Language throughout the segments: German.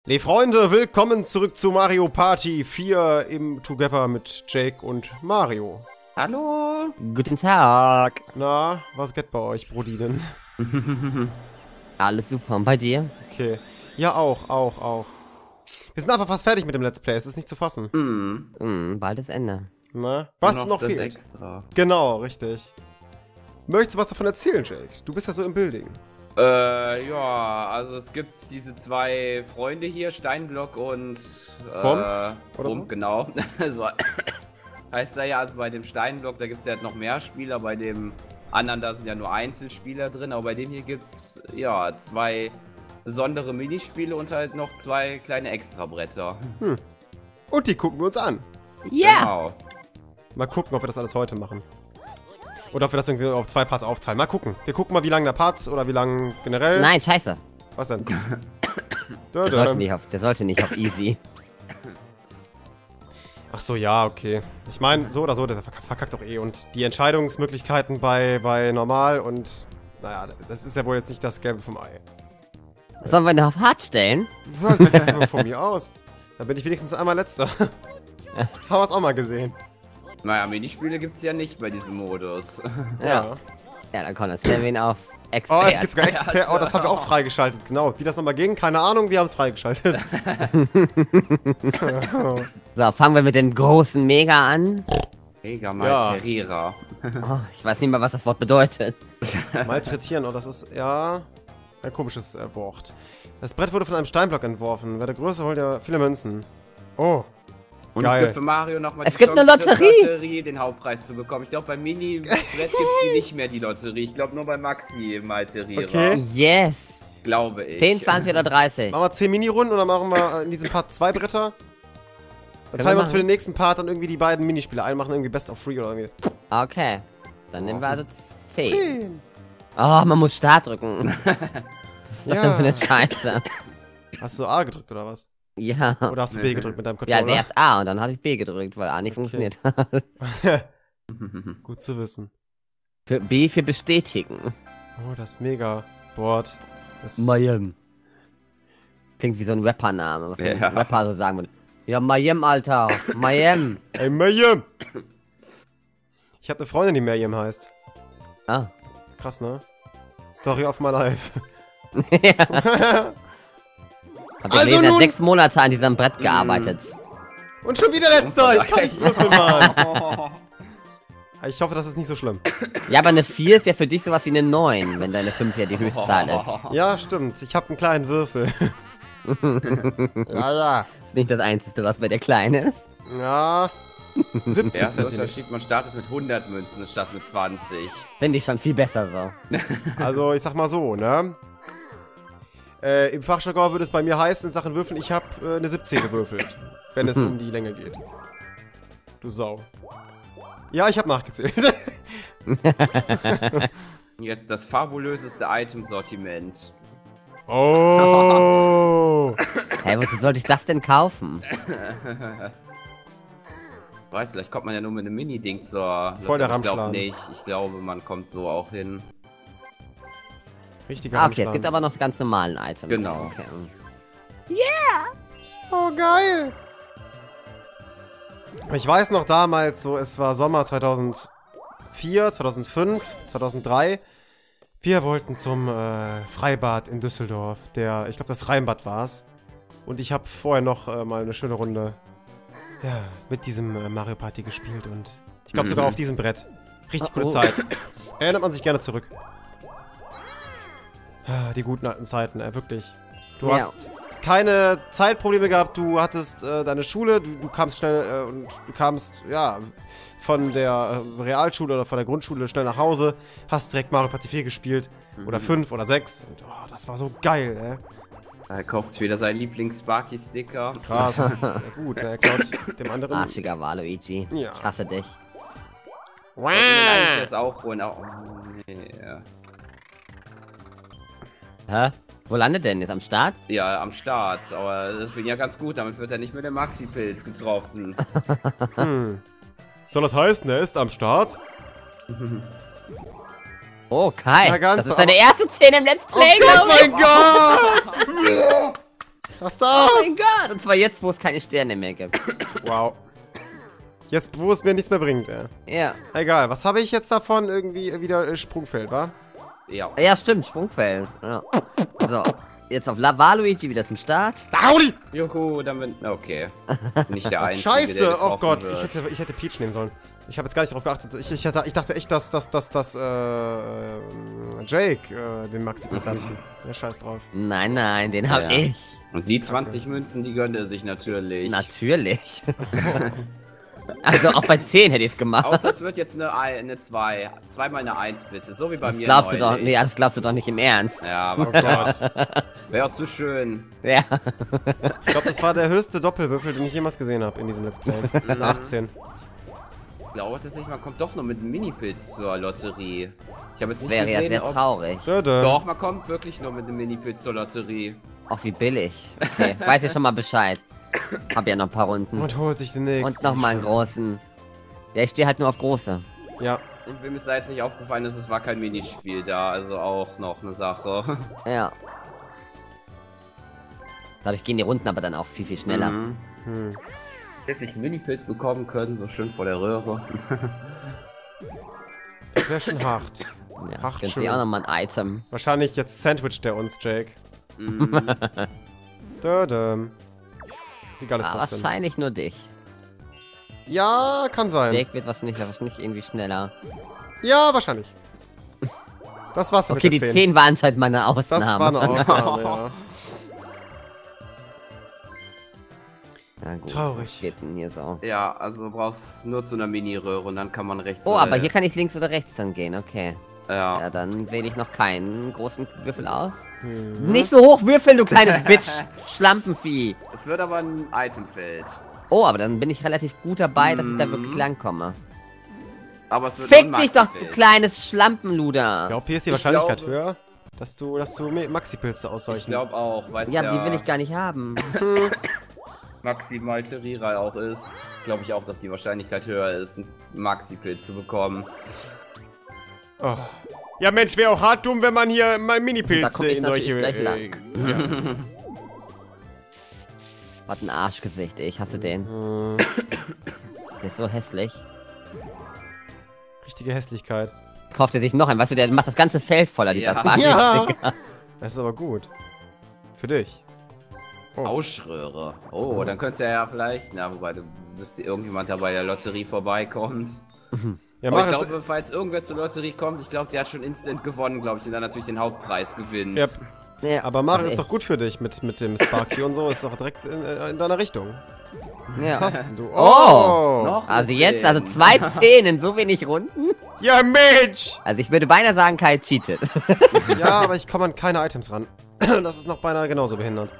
Nee, Freunde, willkommen zurück zu Mario Party 4 im Together mit Jake und Mario. Hallo. Guten Tag. Na, was geht bei euch, Brodinen? Alles super. Und bei dir? Okay. Ja, auch. Wir sind einfach fast fertig mit dem Let's Play, es ist nicht zu fassen. Bald ist Ende. Na, was noch fehlt? Extra. Genau, richtig. Möchtest du was davon erzählen, Jake? Du bist ja so im Building. Ja, also es gibt diese zwei Freunde hier, Steinblock und Oder so? genau. So heißt er ja, also bei dem Steinblock, da gibt es ja noch mehr Spieler, bei dem anderen, da sind ja nur Einzelspieler drin, aber bei dem hier gibt es ja zwei besondere Minispiele und halt noch zwei kleine Extrabretter. Und die gucken wir uns an. Ja. Genau. Mal gucken, ob wir das alles heute machen. Oder ob wir das irgendwie auf 2 Parts aufteilen. Mal gucken. Wir gucken mal, wie lang der Part oder wie lang generell. Nein, scheiße. Was denn? Der sollte nicht auf easy. Ach so, ja, okay. Ich meine, so oder so, der verkackt doch eh. Und die Entscheidungsmöglichkeiten bei normal und... Naja, das ist ja wohl jetzt nicht das Gelbe vom Ei. Sollen wir ihn auf hart stellen? Von mir aus. Da bin ich wenigstens einmal Letzter. Haben wir es auch mal gesehen. Naja, Minispiele gibt es ja nicht bei diesem Modus. Ja. Ja, dann kommt das. Stellen wir ihn auf Oh, Expert. es gibt sogar Expert. Oh, das haben wir auch freigeschaltet. Genau. Wie das nochmal ging, keine Ahnung, wir haben es freigeschaltet. So, fangen wir mit dem großen Mega an. Mega Malterierer. Oh, ich weiß nicht mal, was das Wort bedeutet. Malträtieren, oh, das ist, ja, ein komisches Wort. Das Brett wurde von einem Steinblock entworfen. Wer der Größe holt ja viele Münzen. Oh. Und Geil. es gibt für Mario nochmal Es gibt eine Lotterie, den Hauptpreis zu bekommen. Ich glaube, beim Mini-Brett gibt es die nicht mehr, die Lotterie. Ich glaube nur bei Maxi Malterierer. Okay. Yes. Glaube ich. 10, 20 oder 30. Machen wir 10 Mini-Runden oder machen wir in diesem Part 2 Bretter? Dann teilen wir uns für den nächsten Part dann irgendwie die beiden Minispiele ein, machen irgendwie Best of 3 oder irgendwie. Okay. Dann nehmen wir also 10. Oh, man muss Start drücken. Was ist das denn für eine Scheiße? Hast du A gedrückt oder was? Ja. Oder hast du B gedrückt mit deinem Ja, Controller? also erst A und dann hatte ich B gedrückt, weil A nicht funktioniert hat. Gut zu wissen. Für B für bestätigen. Oh, das ist mega. Board. Mayhem. Klingt wie so ein Rappername, was so ein Ja. Rapper so sagen würde. Ja, Mayhem, Alter. Mayhem. Ey, Mayhem! Ich habe eine Freundin, die Mayhem heißt. Ah. Krass, ne? Story of my life. Hab ich Also seit nun- 6 Monate an diesem Brett gearbeitet. Und schon wieder Letzter! Ich kann nicht würfeln, Mann! Ich hoffe, das ist nicht so schlimm. Ja, aber eine 4 ist ja für dich sowas wie eine 9, wenn deine 5 ja die Höchstzahl ist. Ja, stimmt. Ich habe einen kleinen Würfel. Ja. Das ist nicht das Einzige, was bei dir klein ist. Ja. 17 Der erste Zentimeter. Unterschied, man startet mit 100 Münzen statt mit 20. Finde ich schon viel besser so. Also, ich sag mal so, ne? Im Fachjargon würde es bei mir heißen, in Sachen Würfeln, ich habe eine 17 gewürfelt. Wenn es um die Länge geht. Du Sau. Ja, ich habe nachgezählt. Jetzt das fabulöseste Item-Sortiment. Oh! Hä, wozu sollte ich das denn kaufen? Weiß, vielleicht kommt man ja nur mit einem Mini-Ding zur... Voll der Ich glaube Ramschladen. nicht. Ich glaube, man kommt so auch hin. Richtiger Ah, okay, es Ramschladen. gibt aber noch ganz normalen Items. Genau. Okay. Oh, geil! Ich weiß noch damals, so, es war Sommer 2004, 2005, 2003. Wir wollten zum Freibad in Düsseldorf. Ich glaube, das Rheinbad war's. Und ich habe vorher noch mal eine schöne Runde mit diesem Mario Party gespielt. Und ich glaube sogar auf diesem Brett. Richtig coole Zeit. Erinnert man sich gerne zurück. Die guten alten Zeiten, wirklich. Du hast keine Zeitprobleme gehabt, du hattest deine Schule, du kamst schnell und du kamst, ja, von der Realschule oder von der Grundschule schnell nach Hause, hast direkt Mario Party 4 gespielt. Oder 5 oder 6. Und, oh, das war so geil, Er kauft sich wieder seinen Lieblings-Sparky-Sticker. Krass. Ja, gut, er klaut dem anderen. Arschiger Waluigi. Ja. Ich hasse dich. Ich wollte mir eigentlich das auch holen. Oh, nee. Hä? Wo landet der denn jetzt? Am Start? Ja, am Start. Aber das finde ich ja ganz gut. Damit wird er nicht mit dem Maxi-Pilz getroffen. Soll das heißen, er ist am Start? Oh, Kai. Na, ganz das ist aber- deine erste Szene im Let's Play, Oh glaub ich. mein Gott! Raste Oh aus! mein Gott! Und zwar jetzt, wo es keine Sterne mehr gibt. Wow. Jetzt, wo es mir nichts mehr bringt, ey. Ja. Egal, was habe ich jetzt davon? Irgendwie wieder Sprungfeld, wa? Ja. Ja, stimmt, Sprungfeld. Ja. So, jetzt auf Waluigi wieder zum Start. Audi! Juhu, damit. Okay. Nicht der Einzige, der Scheiße! getroffen Oh Gott, wird. ich hätte Peach nehmen sollen. Ich habe jetzt gar nicht darauf geachtet. Ich dachte echt, dass Jake den Maxi-Pilz hat. Ja, scheiß drauf. Nein, nein, den hab Ja. ich. Und die 20 Münzen, die gönnt er sich natürlich. Natürlich. Also auch bei 10 hätte ich es gemacht. Außer es wird jetzt eine 2. Zweimal eine 1, bitte. So wie bei Das mir glaubst du doch, neulich. nee, das glaubst du doch nicht im Ernst. Ja, aber Oh Gott. wäre auch zu schön. Ja. Ich glaube, das war der höchste Doppelwürfel, den ich jemals gesehen habe in diesem Let's Play. 18. Ich glaube tatsächlich, man kommt doch nur mit einem Mini-Pilz zur Lotterie. Ich habe jetzt Das nicht wäre ja gesehen, sehr ob... traurig. Doch, man kommt wirklich nur mit einem Mini-Pilz zur Lotterie. Auch wie billig. Okay, weiß ich schon mal Bescheid. Hab ja noch ein paar Runden. Und holt sich den nächsten. Und nochmal einen großen. Ja, ich stehe halt nur auf große. Ja. Und wem ist da jetzt nicht aufgefallen, dass es war kein Minispiel da, also auch noch eine Sache. Ja. Dadurch gehen die Runden aber dann auch viel, viel schneller. Mhm. Hm. Hätte ich einen Mini-Pilz bekommen können, so schön vor der Röhre. Das wäre schon hart. Ja, Ach, gönnst schön. dir auch nochmal ein Item. Wahrscheinlich jetzt sandwiched der uns, Jake. Mhm. Dödem. Wie geil ist Ah, das denn? wahrscheinlich nur dich. Ja, kann sein. Jake wird wahrscheinlich irgendwie schneller. Ja, wahrscheinlich. Das war's dann Okay, mit die der 10 war anscheinend meine Ausnahme. Das war eine Ausnahme, ja. Ja, gut. Traurig. Was geht denn hier so? Ja, also du brauchst nur zu einer Mini-Röhre und dann kann man rechts... Oh, aber hier kann ich links oder rechts dann gehen, okay. Ja. Ja, dann wähle ich noch keinen großen Würfel aus. Hm. Nicht so hoch würfeln, du kleines Bitch. Schlampenvieh. Es wird aber ein Itemfeld. Oh, aber dann bin ich relativ gut dabei, dass ich da wirklich langkomme. Aber es wird nur Fick ein dich doch, du Maxi-Feld. kleines Schlampenluder. Ich glaube, hier ist die Ich Wahrscheinlichkeit glaube- höher, dass du Maxi-Pilze Ich ausseuchen. glaube auch, weißt Ja, du, aber die will ich gar nicht haben. maximal Terrierer auch ist, glaube ich auch, dass die Wahrscheinlichkeit höher ist, einen Maxi-Pilz zu bekommen. Oh. Ja, Mensch, wäre auch hart dumm, wenn man hier mal Da komm Mini-Pilze ich in solche... natürlich gleich Was ein Arschgesicht, ey. Ich hasse den. Hm. Der ist so hässlich. Richtige Hässlichkeit. Kauft er sich noch einen, weißt du, der macht das ganze Feld voller, dieser Ja. Sparkling-Sticker. Das ist aber gut. Für dich. Oh. Ausschröhre. Oh, dann könnte er ja vielleicht, na, wobei du bis irgendjemand da bei der Lotterie vorbeikommt. Ja, Aber mach ich es. glaube, falls irgendwer zur Lotterie kommt, ich glaube, der hat schon instant gewonnen, glaube ich, und dann natürlich den Hauptpreis gewinnt. Ja, Ja, aber Mario also ist doch gut für dich mit dem Sparky und so. Ist doch direkt in deiner Richtung. ja. Was hast denn du? Oh! Noch Also eine jetzt, 10. also 2 10 in so wenig Runden? Ja, Mensch! Also ich würde beinahe sagen, Kai cheatet. Ja, aber ich komme an keine Items ran. Das ist noch beinahe genauso behindert.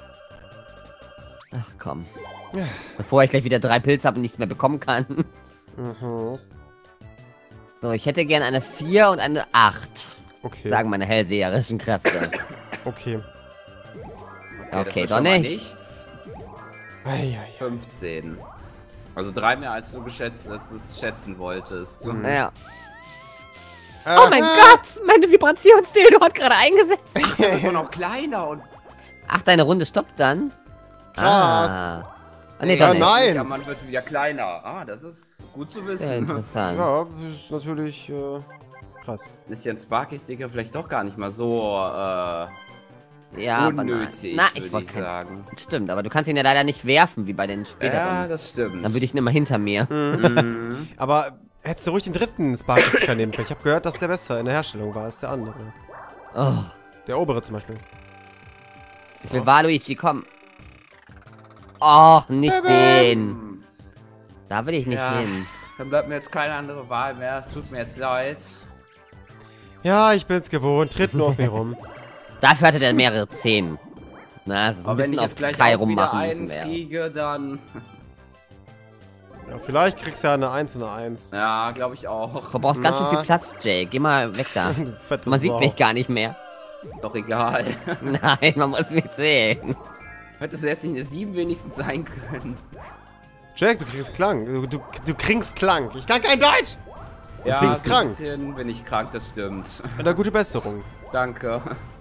Ach komm. Ja. Bevor ich gleich wieder 3 Pilze habe und nichts mehr bekommen kann. Mhm. So, ich hätte gern eine 4 und eine 8. Okay. Sagen meine hellseherischen Kräfte. Okay. das Okay, wird doch schon mal nicht. nichts. Eieiei. 15. Also 3 mehr als du es schätzen wolltest. Mhm. Naja. Oh mein Gott! Meine Vibrationsdildo hat gerade eingesetzt. Der wird nur noch kleiner und... Ach, deine Runde stoppt dann? Krass. Ah, nee, Ja, doch nicht. nein. Ja, man wird wieder kleiner. Ah, das ist gut zu Sehr wissen. interessant. Ja, das ist natürlich krass. Ist ja ein Sparky-Sticker vielleicht doch gar nicht mal so Ja, aber nein. unnötig, Na, ich würde wollte ich kein... sagen. Stimmt, aber du kannst ihn ja leider nicht werfen, wie bei den Ja, späteren. das stimmt. Dann würde ich ihn immer hinter mir. Mhm. Aber hättest du ruhig den dritten Sparky-Sticker nehmen können. Ich habe gehört, dass der besser in der Herstellung war als der andere. Oh, Der obere zum Beispiel. ich will Waluigi, komm. Oh, nicht den. Da will ich nicht Ja. hin. Dann bleibt mir jetzt keine andere Wahl mehr. Es tut mir jetzt leid. Ja, ich bin's gewohnt. Tritt nur auf mich rum. Dafür hatte der mehrere 10. Na, das ist ein Aber wenn bisschen ich auf jetzt gleich Kai auch wieder rummachen einen müssen wäre. kriege, dann... Ja, vielleicht kriegst du ja eine 1 und eine 1. Ja, glaube ich auch. Du brauchst ganz schön Na. viel Platz, Jake. Geh mal weg da. Du fette Man sieht Sau. mich gar nicht mehr. Doch egal. Nein, man muss mich sehen. Hättest du jetzt nicht eine 7 wenigstens sein können. Jack, du kriegst Klang. Du kriegst Klang. Ich kann kein Deutsch. Ja, klingst so krank. ein bisschen bin ich krank, das stimmt. Eine gute Besserung. Danke.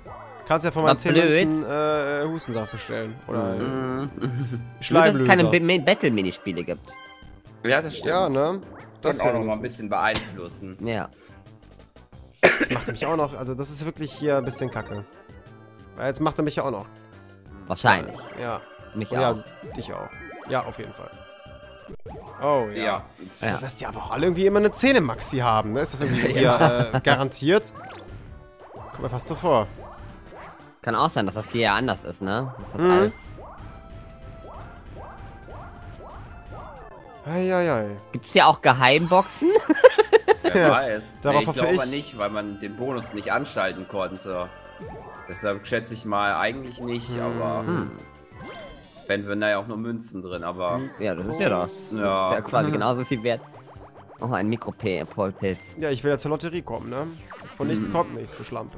Kannst ja von meinen 10 Münzen Hustensaft bestellen. Oder Nur, dass Schleimlöser. es keine Battle-Minispiele gibt. Ja, das stimmt. Ja, ne? Das Das kann auch wäre noch mal ein bisschen beeinflussen. Ja. Das macht er mich auch noch. Also, das ist wirklich hier ein bisschen kacke. Weil jetzt macht er mich ja auch noch. Wahrscheinlich. Ja. Mich Und auch. ja, dich auch. Ja, auf jeden Fall. Oh, ja. Ja. Ja. Dass die aber auch alle irgendwie immer eine Zähne-Maxi haben, ne? Ist das irgendwie hier garantiert? Kommt mir fast so vor. Kann auch sein, dass das hier ja anders ist, ne? Dass das Mhm. alles... Eieiei. Gibt's hier auch Geheimboxen? Wer Ja, weiß. darauf Ich hoffe glaube ich. aber nicht, weil man den Bonus nicht anschalten konnte. Deshalb schätze ich mal eigentlich nicht, aber wenn wir da ja auch nur Münzen drin, aber Ja, das ist ja das. Das ist Ja. ja quasi genauso viel wert. Oh, ein Mikropolpilz. Ja, ich will ja zur Lotterie kommen, ne? Von nichts kommt nichts, du Schlampe.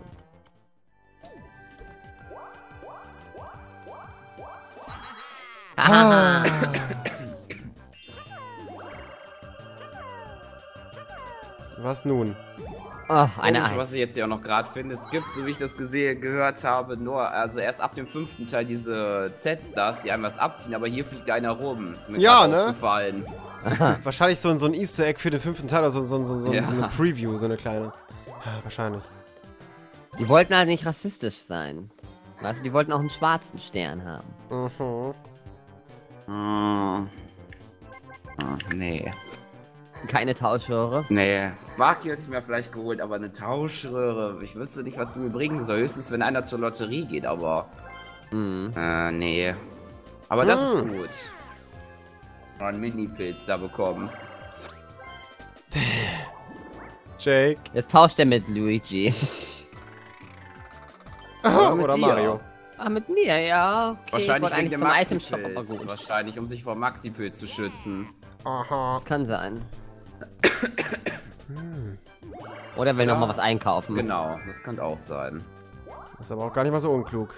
Ah. Was nun? Oh, eine komisch, was Eins. ich jetzt hier auch noch gerade finde. Es gibt, so wie ich das gehört habe, nur, also erst ab dem 5. Teil diese Z-Stars, die einem was abziehen, aber hier fliegt einer rum. Ist mir Ja, grad ne? aufgefallen. Wahrscheinlich so ein Easter Egg für den 5. Teil oder so Ja. eine Preview, so eine kleine. Ja, wahrscheinlich. Die wollten halt nicht rassistisch sein. Weißt du, die wollten auch einen schwarzen Stern haben. Mhm. Nee. Keine Tauschröhre. Nee, Sparky hätte ich mir vielleicht geholt, aber eine Tauschröhre, ich wüsste nicht, was die mir bringen soll. Höchstens, wenn einer zur Lotterie geht, aber... Mhm. Nee. Aber das ist gut. Mal einen Mini-Pilz da bekommen. Jake. Jetzt tauscht er mit Luigi. Aber mit Oder dir. Mario. Ah, mit mir, ja. Okay, ich Wahrscheinlich wollte wegen eigentlich dem zum Item-Shop, aber Maxi-Pilz. gut. Wahrscheinlich, um sich vor Maxi-Pilz zu schützen. Aha. Das kann sein. Oder will Ja. noch mal was einkaufen. Genau, das könnte auch sein. Das ist aber auch gar nicht mal so unklug.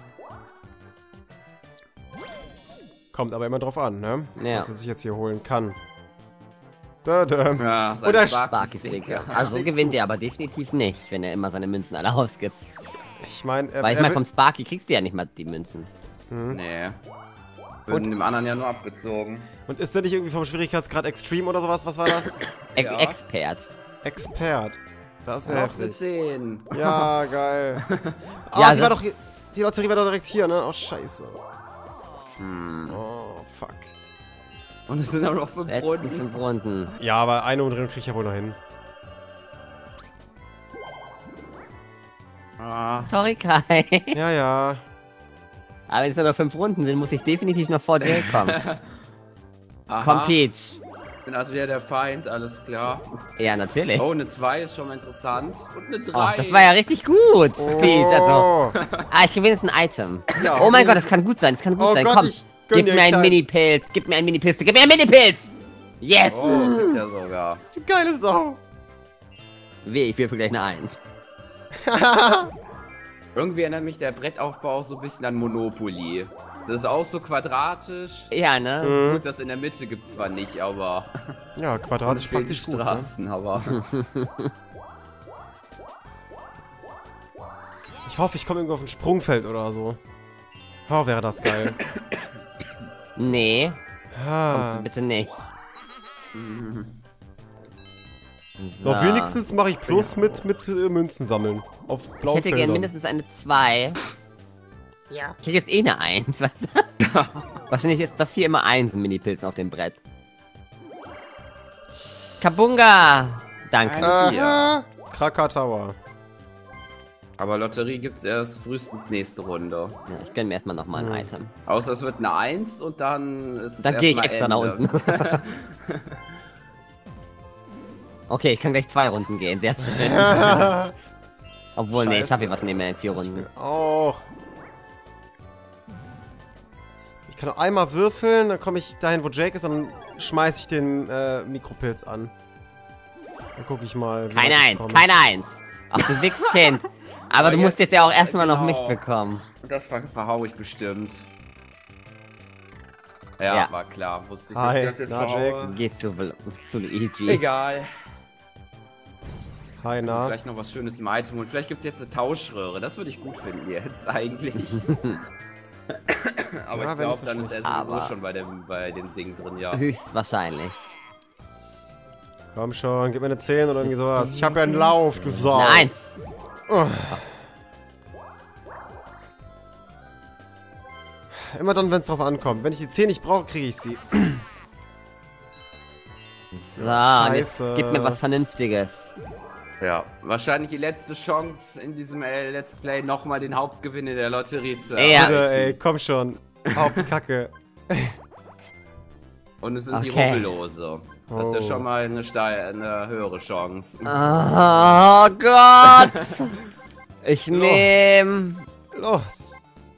Kommt aber immer drauf an, ne? Ja. Was er sich jetzt hier holen kann. Da. Ja, sein Oder Sparky-Sticker. Also gewinnt er aber definitiv nicht, wenn er immer seine Münzen alle ausgibt. Ich meine, Weil ich meine, vom Sparky kriegst du ja nicht mal die Münzen. Nee. Würden dem anderen ja nur abgezogen. und ist der nicht irgendwie vom Schwierigkeitsgrad Extreme oder sowas? Was war das? Ja. Expert. Expert. Das ist ja Auf eine heftig. 10. Ja, geil. Ah, Ja, die war das doch hier, die Lotterie war doch direkt hier, ne? Oh, scheiße. Hm. Oh, fuck. Und es sind auch noch 5 Letzten Runden. 5 Runden. Ja, aber eine Umdrehung krieg ich ja wohl noch hin. Ah, Sorry, Kai. Ja, ja. Aber wenn es nur noch 5 Runden sind, muss ich definitiv noch vor dir kommen. aha. Komm, Peach. Bin also wieder der Feind, alles klar. Ja, natürlich. Oh, eine 2 ist schon mal interessant. Und eine 3. Oh, das war ja richtig gut, Peach. Also, ich gewinne jetzt ein Item. Ja, Oh mein okay. Gott, das kann gut sein, das kann gut Oh sein. Gott, Komm, ich gönn gib dir mir einen einen kleinen- Mini-Pilz, gib mir einen Mini-Pilz, gib mir einen Mini-Pilz! Yes! Oh, gibt ja sogar. Du geile Sau. Weh, ich will gleich eine 1. Irgendwie erinnert mich der Brettaufbau auch so ein bisschen an Monopoly. Das ist auch so quadratisch. Ja, ne? Mhm. Gut, das in der Mitte gibt's zwar nicht, aber... Ja, Quadrat ist fehlen die praktisch gut, ne? Straßen, aber... Ich hoffe, ich komme irgendwo auf ein Sprungfeld oder so. Oh, wäre das geil. Nee, Ah. bitte nicht. So. Noch wenigstens mache ich Plus mit Münzen sammeln. Auf Ich blauen hätte gern Feldern. mindestens eine 2. Ja. Ich krieg jetzt eh eine 1, weißt du? Wahrscheinlich ist das hier immer 1, ein Mini-Pilzen auf dem Brett. Kabunga! Danke. Aha. Krakatower. Aber Lotterie gibt's erst frühestens nächste Runde. Ja, ich gönn mir erstmal nochmal ein Item. Außer es wird eine 1 und dann ist Dann gehe ich erstmal extra nach Ende. unten. Okay, ich kann gleich 2 Runden gehen, sehr schön. Obwohl, nee, ich Scheiße. schaffe hier was nicht mehr in 4 Runden. Auch. Ich kann noch einmal würfeln, dann komme ich dahin, wo Jake ist, und dann schmeiße ich den Mikropilz an. Dann gucke ich mal. wie Keine weit ich 1, komme. keine 1. Ach, du Wichskind. Aber du musst jetzt ja auch erstmal noch mich genau. bekommen. Das verhau ich bestimmt. Ja, Ja. war klar. Wusste ich, Hi, dass ich das na, verhaue. Jake. Geht zu Luigi. Egal. Hi, na. Vielleicht noch was Schönes im Item und vielleicht gibt es jetzt eine Tauschröhre. Das würde ich gut finden jetzt eigentlich. Aber Ja, ich wenn es glaube, so dann ist er sowieso Aber- schon bei dem Ding drin, ja. Höchstwahrscheinlich. Komm schon, gib mir eine 10 oder irgendwie sowas. Ich habe ja einen Lauf, du Sau. Eine 1. Oh. Immer dann, wenn es drauf ankommt. Wenn ich die 10 nicht brauche, kriege ich sie. So, und jetzt Scheiße. gib mir was Vernünftiges. Ja, wahrscheinlich die letzte Chance in diesem Let's Play nochmal den Hauptgewinn in der Lotterie zu Ja. erreichen. Bitte, ey, komm schon. Auf die Kacke. Und es sind die Okay. Rubbellose. Das ist ja Oh. schon mal eine höhere Chance. Oh Gott! Ich nehme... Los.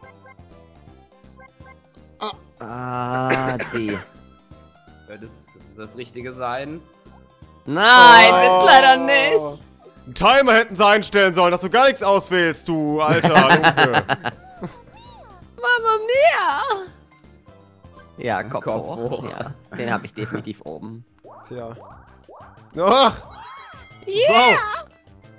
Die. Wird es das Richtige sein? Nein, will's leider nicht. Einen Timer hätten sie einstellen sollen, dass du gar nichts auswählst, du alter Junge. Mamma mia! Ja, Kopf, Kopf hoch. hoch. Ja, den habe ich definitiv oben. Tja. Ach! Yeah! So!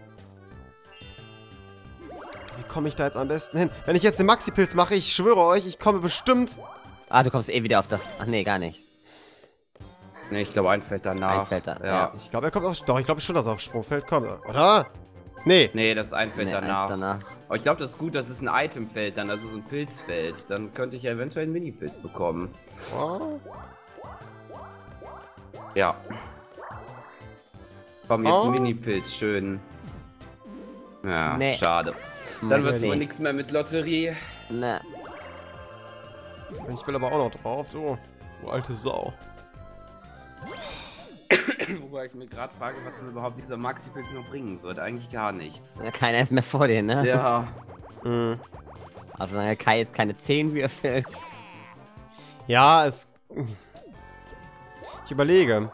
Wie komme ich da jetzt am besten hin? Wenn ich jetzt den Maxi-Pilz mache, ich schwöre euch, ich komme bestimmt... Ah, du kommst eh wieder auf das... Ach nee, gar nicht. Ne, ich glaube, ein Feld danach. Ein Feld da- ja. ja. Ich glaube, er kommt auf... Doch, ich glaube schon, dass er auf Sprungfeld kommt, oder? Nee. Nee, das ist ein Feld Nee, danach. eins danach. Aber ich glaube, das ist gut, das ist ein Itemfeld dann, also so ein Pilzfeld. Dann könnte ich ja eventuell einen Mini-Pilz bekommen. Oh. Ja. Komm, jetzt Oh. ein Mini-Pilz, schön. Ja, Nee. schade. Dann wird es Nee. wohl nichts mehr mit Lotterie. Ne. Ich will aber auch noch drauf, du alte Sau. Wobei ich mir gerade frage, was mir überhaupt dieser Maxi-Pilz noch bringen wird. Eigentlich gar nichts. Ja, keiner ist mehr vor dir, ne? Ja. Mhm. Also solange Kai jetzt keine 10 würfelt. Ja, es... Ich überlege.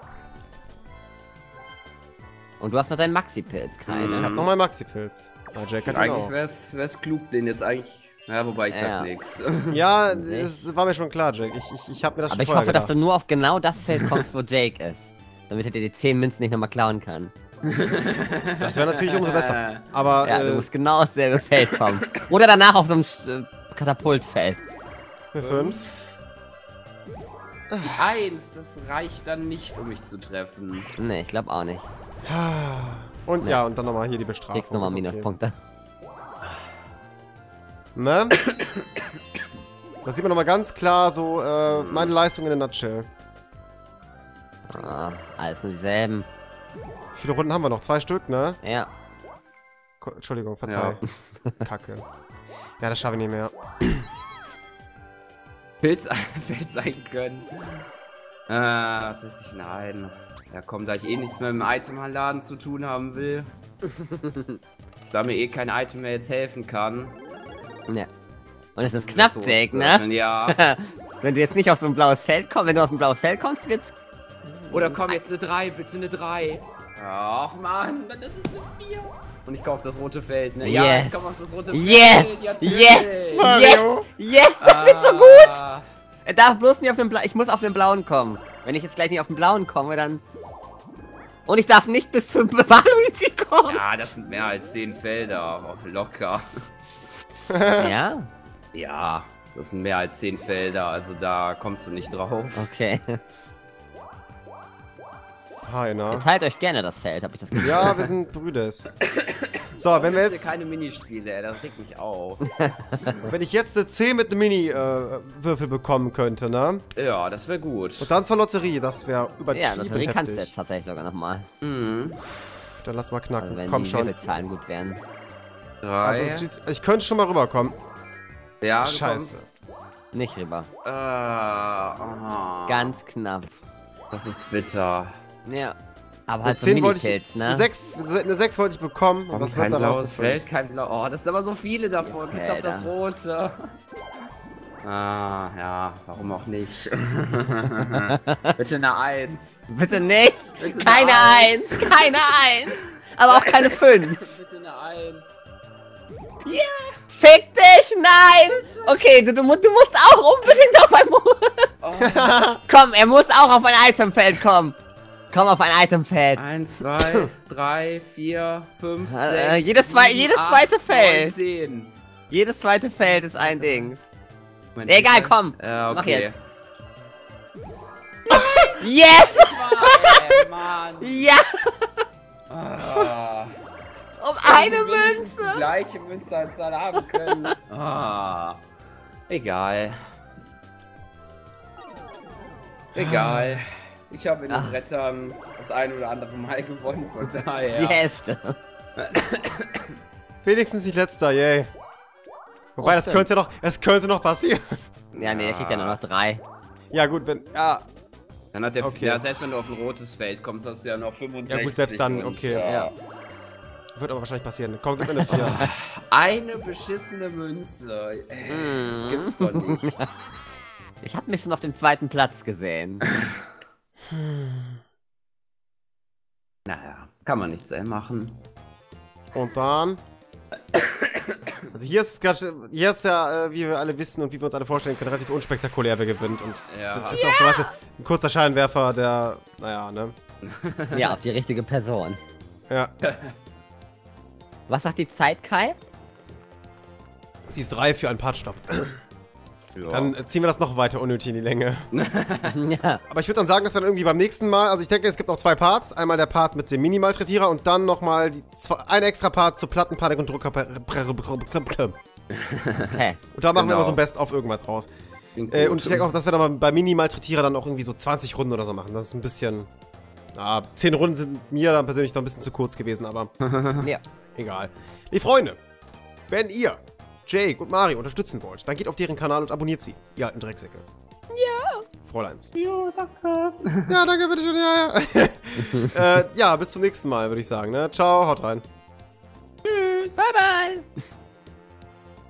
Und du hast noch deinen Maxi-Pilz, Kai, Ich ne? hab noch mal Maxi-Pilz. Ah, Jack hat ihn Eigentlich auch. wäre es klug, den jetzt eigentlich... Ja, wobei ich Ja. sag nichts. Ja, es war mir schon klar, Jack. Ich hab mir das Aber schon ich vorher hoffe, dass gedacht. du nur auf genau das Feld kommst, wo Jake ist. Damit er dir die 10 Münzen nicht nochmal klauen kann. Das wäre natürlich umso besser. Aber, Ja, du musst genau aufs selbe Feld kommen. Oder danach auf so einem Katapultfeld. eine 5. Die 1, das reicht dann nicht, um mich zu treffen. Ne, ich glaube auch nicht. Und Nee. ja, und dann nochmal hier die Bestrafung. Kriegst nochmal ist okay. Minuspunkte. Ne? Das sieht man nochmal ganz klar, so, meine Leistung in der Nutshell. Ah, alles nur dieselben. Wie viele Runden haben wir noch? 2 Stück, ne? Ja. Entschuldigung, verzeih. Kacke. Ja, das schaffe ich nicht mehr. Pilz sein können. Tatsächlich nein. Ja komm, da ich eh nichts mehr mit dem Itemladen zu tun haben will. Da mir eh kein Item mehr jetzt helfen kann. Ja. Und es ist knapp, Ressource Jake, ne? öffnen, Ja. Wenn du jetzt nicht auf so ein blaues Feld kommst, wenn du auf ein blaues Feld kommst, wird's... Oder komm, jetzt eine 3, bitte eine 3. Ach man, dann ist es eine 4. Und ich kaufe das rote Feld, ne? Ja, Yes. ich komme auf das rote Feld. Yes! natürlich. Yes! Mario. Yes! Yes! Das wird so gut! Ah. Er darf bloß nicht auf den blauen... Ich muss auf den blauen kommen. Wenn ich jetzt gleich nicht auf den blauen komme, dann... Und ich darf nicht bis zum Waluigi kommen. Ja, das sind mehr als 10 Felder. Oh, locker. Ja? Ja, das sind mehr als 10 Felder, also da kommst du nicht drauf. Okay. Hi, Ihr na? teilt euch gerne das Feld, habe ich das Gefühl. Ja, wir sind Brüders. So, wenn wir Hier jetzt... keine Minispiele, ey, das regt mich auf. Wenn ich jetzt eine 10 mit einem Mini-Würfel bekommen könnte, ne? Ja, das wäre gut. Und dann zur Lotterie, das wäre übertrieben Ja, das kannst du heftig. jetzt tatsächlich sogar nochmal. Mhm. Dann lass mal knacken. Also wenn Komm die schon. Würfelzahlen gut wären. 3. Also, ich könnte schon mal rüberkommen. ja, du Scheiße. Nicht rüber. aha. Ganz knapp. Das ist bitter. Ja. Aber Eine halt so 10 wollte ich... Mini-Kills, ne? Eine 6 wollte ich bekommen. Und Warum was wird kein daraus? blaues Feld, kein blau. Oh, das sind aber so viele davon. Bitte auf das Felder. rote. Ah, ja, warum auch nicht? Bitte eine 1. Bitte nicht! Bitte eine Keine 1! Keine 1! Aber auch keine 5! Bitte eine 1. Fick dich! Nein! Okay, du musst auch unbedingt auf ein... Oh, Komm, er muss auch auf ein Itemfeld kommen! Komm auf ein Itemfeld. 1, 2, 3, 4, 5, 6, jedes 7, jedes 8, zweite 9, Feld. 10. Jedes zweite Feld ist ein Dings. Moment, Egal, komm. Ja, okay. Mach jetzt. Yes! Mann. Ja! Ah. Um eine Wenigstens Münze! Die gleiche Münzeanzahl haben können. Ah. Egal. Egal. Ich habe in den Brettern das ein oder andere Mal gewonnen, von daher. Die Hälfte. Wenigstens nicht letzter, yay. Wobei, das könnte noch passieren. Ja, nee, der kriegt ja nur noch 3. Ja, gut, wenn. Ja, Dann hat der, Okay. ja, selbst wenn du auf ein rotes Feld kommst, hast du ja noch 65. ja gut, selbst dann, und, okay. Ja. Wird aber wahrscheinlich passieren. Komm, gib mir eine 4. Eine beschissene Münze. Das gibt's doch nicht. Ich habe mich schon auf dem 2. Platz gesehen. Naja, kann man nichts machen. Und dann. Also hier ist ja, wie wir alle wissen und wie wir uns alle vorstellen können, relativ unspektakulär, wer gewinnt. Und Ja. das ist auch so, weißt du, ein kurzer Scheinwerfer, der, naja, ne? Ja, auf die richtige Person. Ja. Was sagt die Zeit, Kai? Sie ist 3 für einen Partstopp. Ja. Dann ziehen wir das noch weiter unnötig in die Länge. Ja. Aber ich würde dann sagen, dass wir dann irgendwie beim nächsten Mal, also ich denke, es gibt noch 2 Parts. Einmal der Part mit dem Mini-Malträtierer und dann nochmal ein extra Part zur Plattenpanik und Drucker. Okay. Und da machen wir Genau. immer so ein Best-of irgendwas draus. Klingt Und gut. ich denke auch, dass wir dann bei Mini-Malträtierer dann auch irgendwie so 20 Runden oder so machen. Das ist ein bisschen... 10 Runden sind mir dann persönlich noch ein bisschen zu kurz gewesen, aber Ja. egal. Liebe Freunde, wenn ihr Jake und Mario unterstützen wollt, dann geht auf deren Kanal und abonniert sie, ihr alten Drecksäcke. Ja. Fräuleins. Ja, danke. Ja, danke, bitteschön, ja. Ja, bis zum nächsten Mal, würde ich sagen, ne? Ciao, haut rein. Bye, bye.